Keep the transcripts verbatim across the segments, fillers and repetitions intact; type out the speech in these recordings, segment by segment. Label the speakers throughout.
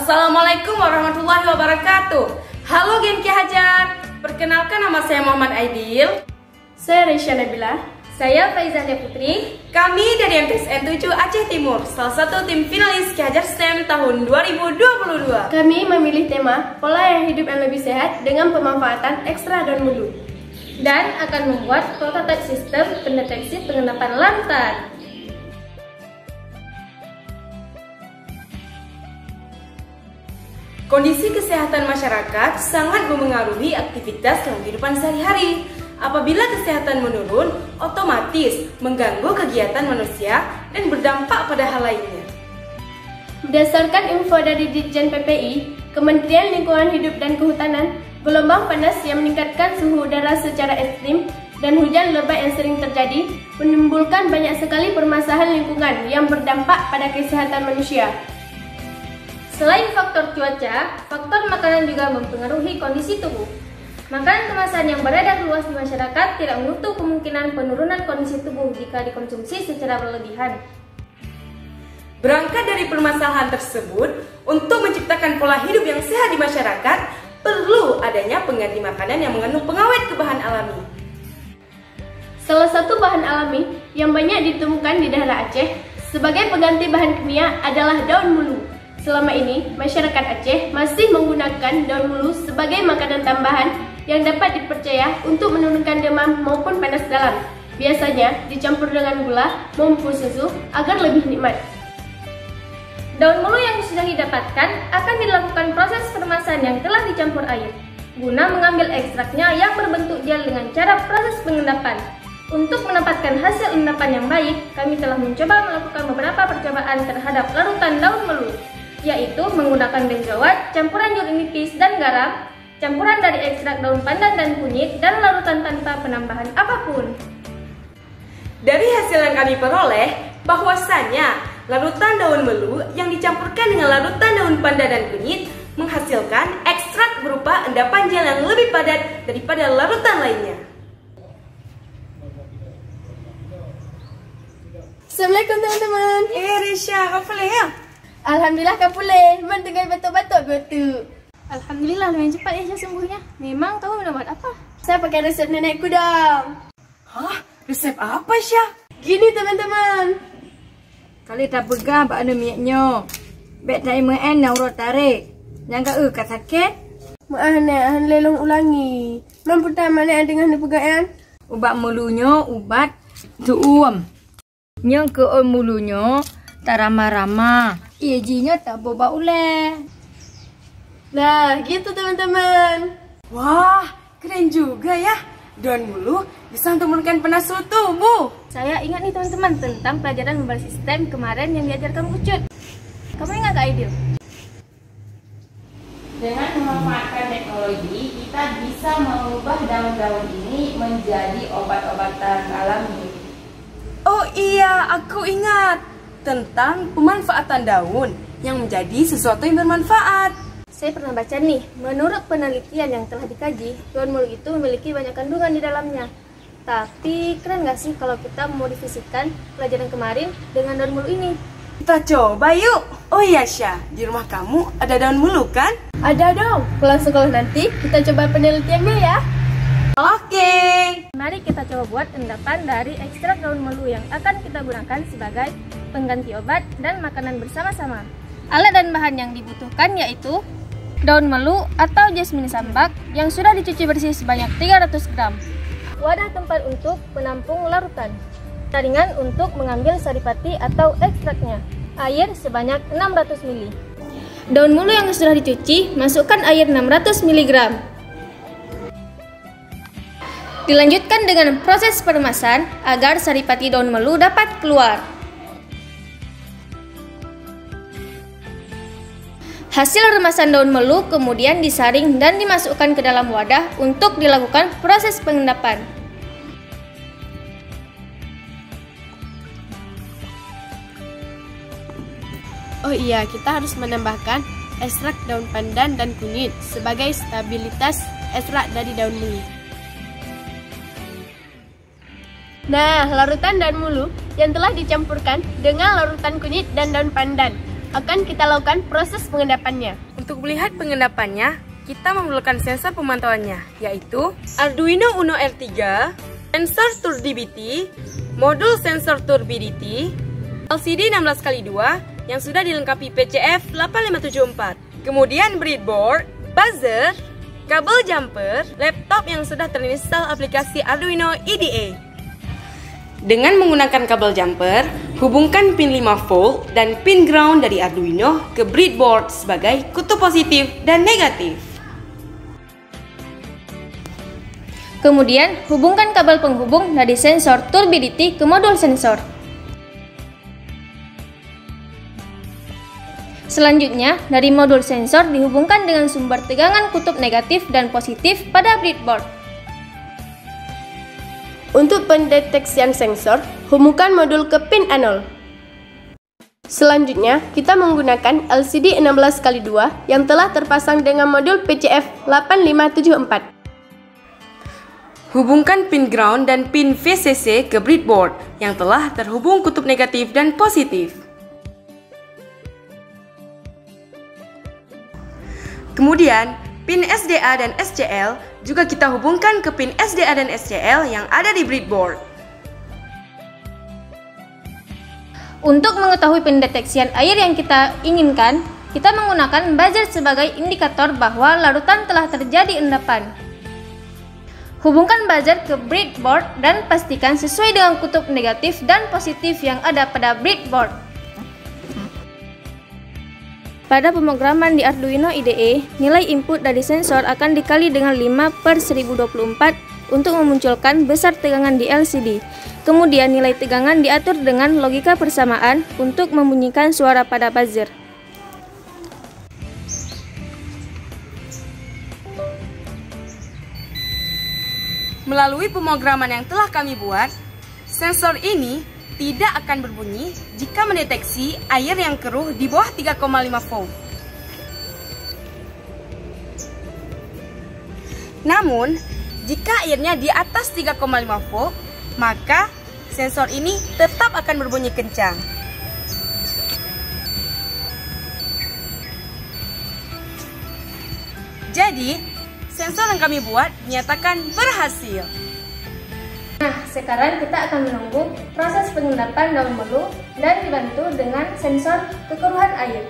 Speaker 1: Assalamualaikum warahmatullahi wabarakatuh. Halo Genki Hajar. Perkenalkan, nama saya Muhammad Aidil.
Speaker 2: Saya Resya Nabila.
Speaker 3: Saya Faizahnya Putri.
Speaker 1: Kami dari M T S N tujuh Aceh Timur, salah satu tim finalis Ki Hajar S T E M tahun dua ribu dua puluh dua.
Speaker 2: Kami memilih tema pola yang hidup yang lebih sehat dengan pemanfaatan ekstra daun mulu,
Speaker 3: dan akan membuat prototipe sistem pendeteksi pengendapan larutan.
Speaker 1: Kondisi kesehatan masyarakat sangat memengaruhi aktivitas kehidupan sehari-hari. Apabila kesehatan menurun, otomatis mengganggu kegiatan manusia dan berdampak pada hal lainnya.
Speaker 2: Berdasarkan info dari Ditjen P P I, Kementerian Lingkungan Hidup dan Kehutanan, gelombang panas yang meningkatkan suhu udara secara ekstrim dan hujan lebat yang sering terjadi menimbulkan banyak sekali permasalahan lingkungan yang berdampak pada kesehatan manusia.
Speaker 3: Selain faktor cuaca, faktor makanan juga mempengaruhi kondisi tubuh. Makanan kemasan yang beredar luas di masyarakat tidak menutup kemungkinan penurunan kondisi tubuh jika dikonsumsi secara berlebihan.
Speaker 1: Berangkat dari permasalahan tersebut, untuk menciptakan pola hidup yang sehat di masyarakat, perlu adanya pengganti makanan yang mengandung pengawet ke bahan alami.
Speaker 2: Salah satu bahan alami yang banyak ditemukan di daerah Aceh sebagai pengganti bahan kimia adalah daun mulu. Selama ini, masyarakat Aceh masih menggunakan daun mulu sebagai makanan tambahan yang dapat dipercaya untuk menurunkan demam maupun panas dalam. Biasanya dicampur dengan gula maupun susu agar lebih nikmat.
Speaker 3: Daun mulu yang sudah didapatkan akan dilakukan proses peremasan yang telah dicampur air, guna mengambil ekstraknya yang berbentuk gel dengan cara proses pengendapan. Untuk mendapatkan hasil endapan yang baik, kami telah mencoba melakukan beberapa percobaan terhadap larutan daun mulu, yaitu menggunakan benzoat, campuran jeruk nipis dan garam, campuran dari ekstrak daun pandan dan kunyit, dan larutan tanpa penambahan apapun.
Speaker 1: Dari hasil yang kami peroleh, bahwasanya larutan daun melu yang dicampurkan dengan larutan daun pandan dan kunyit menghasilkan ekstrak berupa endapan gel yang lebih padat daripada larutan lainnya.
Speaker 2: Assalamualaikum teman-teman.
Speaker 1: Eh Risha, kau boleh ya?
Speaker 2: Alhamdulillah kau boleh. Man tengah batuk-batuk gotu.
Speaker 3: Alhamdulillah lumayan cepat ya sembuhnya. Memang kamu minum obat apa?
Speaker 2: Saya pakai resep nenekku dong.
Speaker 1: Hah? Resep apa Syah?
Speaker 2: Gini teman-teman.
Speaker 4: Kali tak pegang pak anu miaknya. Bek tak imen nak urut tarik. Yang kau kat sakit.
Speaker 2: Maaf nek, han lelong ulangi. Man pertama nek dengan pegaan.
Speaker 4: Ubat mulunya ubat tuum. Yang ke mulunya tak ramah-ramah. Ijinya tak boba uleh.
Speaker 2: Nah, gitu teman-teman.
Speaker 1: Wah, keren juga ya. Daun mulu bisa untuk menurunkan panas suhu tubuh.
Speaker 3: Saya ingat nih teman-teman tentang pelajaran membalas sistem kemarin yang diajarkan Ucut. Kamu ingat Kak Aidil?
Speaker 5: Dengan memanfaatkan teknologi, kita bisa mengubah daun-daun ini menjadi obat-obatan alami.
Speaker 1: Oh iya, aku ingat tentang pemanfaatan daun yang menjadi sesuatu yang bermanfaat.
Speaker 3: Saya pernah baca nih, menurut penelitian yang telah dikaji, daun mulu itu memiliki banyak kandungan di dalamnya. Tapi keren gak sih kalau kita memodifikasikan pelajaran kemarin dengan daun mulu ini?
Speaker 1: Kita coba yuk. Oh iya Syah, di rumah kamu ada daun mulu kan?
Speaker 2: Ada dong. Pulang sekolah nanti kita coba penelitiannya ya.
Speaker 1: Oke.
Speaker 3: Mari kita coba buat endapan dari ekstrak daun mulu yang akan kita gunakan sebagai pengganti obat dan makanan bersama-sama. Alat dan bahan yang dibutuhkan yaitu daun melu atau jasmin sambak yang sudah dicuci bersih sebanyak tiga ratus gram, wadah tempat untuk penampung larutan, taringan untuk mengambil saripati atau ekstraknya, air sebanyak enam ratus mililiter. Daun mulu yang sudah dicuci, masukkan air enam ratus miligram. Dilanjutkan dengan proses peremasan agar saripati daun melu dapat keluar. Hasil remasan daun melu kemudian disaring dan dimasukkan ke dalam wadah untuk dilakukan proses pengendapan.
Speaker 2: Oh iya, kita harus menambahkan ekstrak daun pandan dan kunyit sebagai stabilitas ekstrak dari daun mulu. Nah, larutan daun mulu yang telah dicampurkan dengan larutan kunyit dan daun pandan akan kita lakukan proses pengendapannya.
Speaker 1: Untuk melihat pengendapannya, kita memerlukan sensor pemantauannya, yaitu Arduino Uno R tiga, sensor turbidity, modul sensor turbidity, L C D enam belas kali dua yang sudah dilengkapi P C F delapan lima tujuh empat, kemudian breadboard, buzzer, kabel jumper, laptop yang sudah terinstall aplikasi Arduino I D E. Dengan menggunakan kabel jumper, hubungkan pin lima volt dan pin ground dari Arduino ke breadboard sebagai kutub positif dan negatif.
Speaker 3: Kemudian, hubungkan kabel penghubung dari sensor turbidity ke modul sensor. Selanjutnya, dari modul sensor dihubungkan dengan sumber tegangan kutub negatif dan positif pada breadboard.
Speaker 2: Untuk pendeteksian sensor, hubungkan modul ke pin A nol. Selanjutnya, kita menggunakan L C D enam belas kali dua yang telah terpasang dengan modul P C F delapan lima tujuh empat.
Speaker 1: Hubungkan pin ground dan pin V C C ke breadboard yang telah terhubung kutub negatif dan positif. Kemudian, pin S D A dan S C L juga kita hubungkan ke pin S D A dan S C L yang ada di breadboard.
Speaker 3: Untuk mengetahui pendeteksian air yang kita inginkan, kita menggunakan buzzer sebagai indikator bahwa larutan telah terjadi endapan. Hubungkan buzzer ke breadboard dan pastikan sesuai dengan kutub negatif dan positif yang ada pada breadboard. Pada pemrograman di Arduino I D E, nilai input dari sensor akan dikali dengan lima per seribu dua puluh empat untuk memunculkan besar tegangan di L C D. Kemudian nilai tegangan diatur dengan logika persamaan untuk membunyikan suara pada buzzer.
Speaker 1: Melalui pemrograman yang telah kami buat, sensor ini tidak akan berbunyi jika mendeteksi air yang keruh di bawah tiga koma lima volt. Namun, jika airnya di atas tiga koma lima volt, maka sensor ini tetap akan berbunyi kencang. Jadi, sensor yang kami buat dinyatakan berhasil.
Speaker 3: Nah, sekarang kita akan menunggu proses pengendapan daun melu dan dibantu dengan sensor kekeruhan air.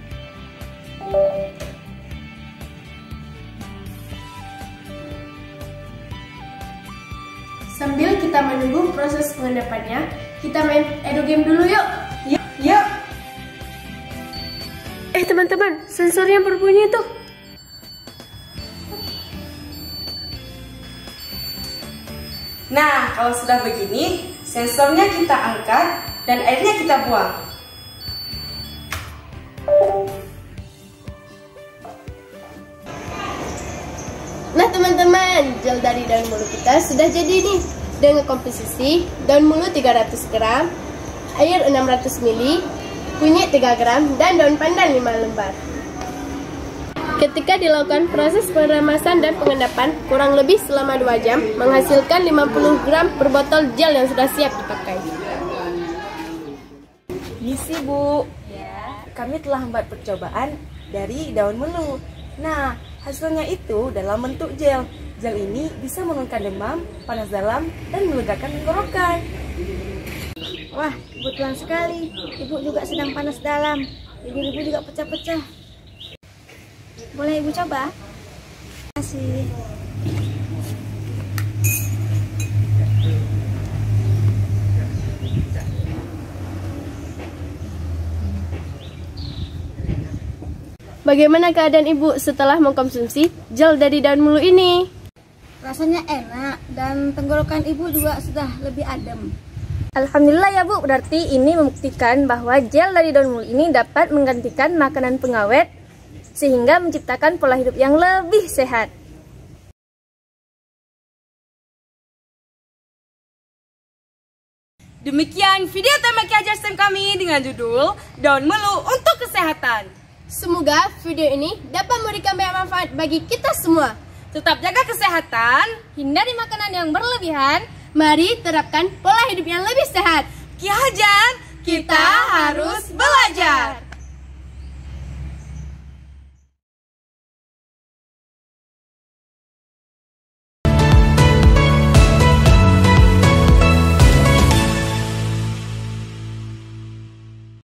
Speaker 2: Sambil kita menunggu proses pengendapannya, kita main Edo Game dulu yuk.
Speaker 1: Yuk, yuk.
Speaker 2: Eh teman-teman, sensornya berbunyi tuh.
Speaker 1: Nah, kalau sudah begini, sensornya kita angkat dan airnya kita buang.
Speaker 2: Nah teman-teman, gel dari daun mulu kita sudah jadi nih. Dengan komposisi daun mulu tiga ratus gram, air enam ratus mililiter, kunyit tiga gram, dan daun pandan lima lembar. Ketika dilakukan proses pengeremasan dan pengendapan kurang lebih selama dua jam, menghasilkan lima puluh gram per botol gel yang sudah siap dipakai.
Speaker 1: Misi Bu, ya, kami telah membuat percobaan dari daun melu. Nah, hasilnya itu dalam bentuk gel. Gel ini bisa menurunkan demam, panas dalam, dan melegakan tenggorokan.
Speaker 6: Wah, kebetulan sekali. Ibu juga sedang panas dalam. Bibir ibu juga pecah-pecah. Boleh ibu coba? Terima kasih.
Speaker 2: Bagaimana keadaan ibu setelah mengkonsumsi gel dari daun mulu ini?
Speaker 6: Rasanya enak dan tenggorokan ibu juga sudah lebih adem.
Speaker 3: Alhamdulillah ya Bu, berarti ini membuktikan bahwa gel dari daun mulu ini dapat menggantikan makanan pengawet sehingga menciptakan pola hidup yang lebih sehat.
Speaker 1: Demikian video tema Ajar S T E M kami dengan judul Daun Melu untuk Kesehatan.
Speaker 2: Semoga video ini dapat memberikan banyak manfaat bagi kita semua.
Speaker 1: Tetap jaga kesehatan,
Speaker 3: Hindari makanan yang berlebihan.
Speaker 2: Mari terapkan pola hidup yang lebih sehat.
Speaker 1: Ki Hajar, kita harus belajar.